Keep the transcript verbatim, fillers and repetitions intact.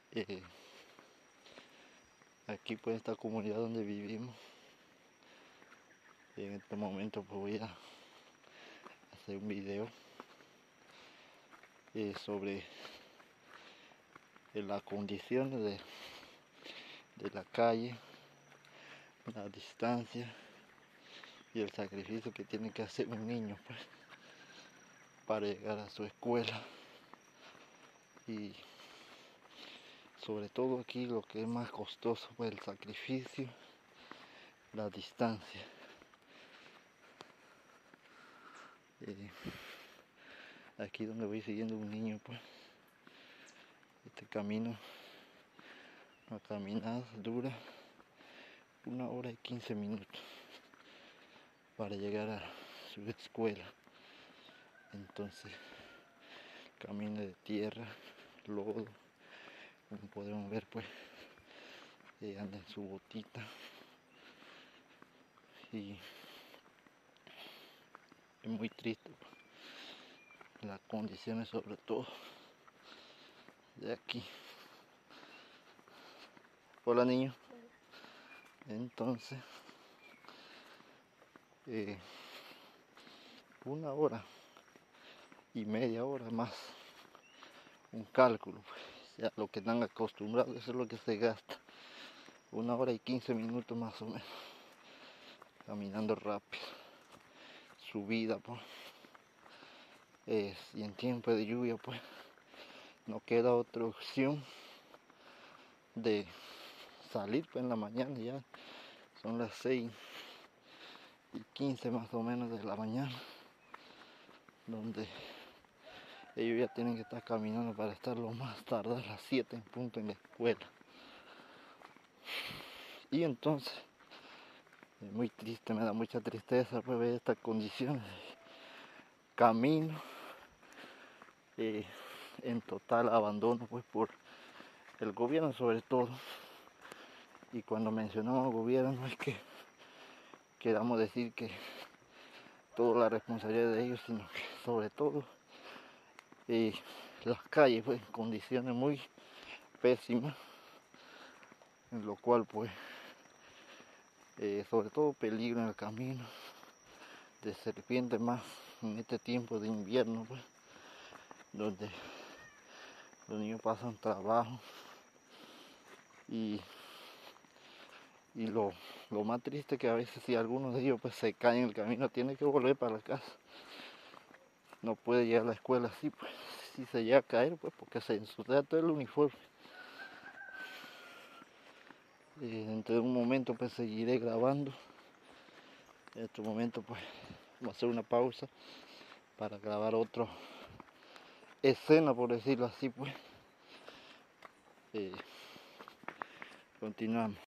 Eh, aquí pues esta comunidad donde vivimos, en este momento pues voy a hacer un video eh, sobre eh, las condiciones de, de la calle, la distancia y el sacrificio que tiene que hacer un niño pues para llegar a su escuela. Y sobre todo aquí lo que es más costoso pues el sacrificio, la distancia. Eh, aquí donde voy siguiendo un niño pues este camino, una caminada dura una hora y quince minutos para llegar a su escuela. Entonces camino de tierra, lodo, como podemos ver pues eh, anda en su botita y es muy triste pues, las condiciones sobre todo de aquí. Hola niño. Entonces eh, una hora y media hora más un cálculo pues, ya lo que están acostumbrados, eso es lo que se gasta, una hora y quince minutos más o menos caminando rápido, subida pues eh, y en tiempo de lluvia pues no queda otra opción de salir pues en la mañana. Ya son las seis y quince más o menos de la mañana, donde ellos ya tienen que estar caminando para estar lo más tarde a las siete en punto en la escuela. Y entonces es muy triste, me da mucha tristeza pues ver estas condiciones de camino eh, en total abandono pues por el gobierno sobre todo. Y cuando mencionamos gobierno es que queramos decir que toda la responsabilidad de ellos, sino que sobre todo eh, las calles pues en condiciones muy pésimas, en lo cual pues eh, sobre todo peligro en el camino, de serpientes más en este tiempo de invierno pues, donde los niños pasan trabajo y, y lo, lo más triste que a veces si algunos de ellos pues se caen en el camino, tiene que volver para la casa, no puede llegar a la escuela así pues, si se llega a caer pues porque se ensucia todo el uniforme. Eh, dentro de un momento pues seguiré grabando. En este momento pues vamos a hacer una pausa para grabar otra escena, por decirlo así pues. Eh, continuamos.